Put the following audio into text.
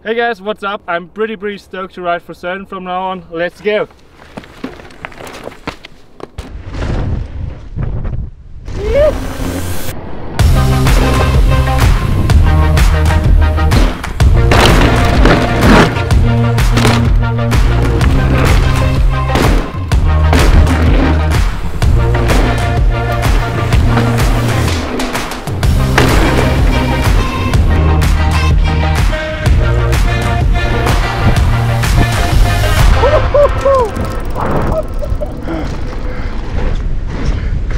Hey guys, what's up? I'm pretty stoked to ride for Sölden from now on. Let's go!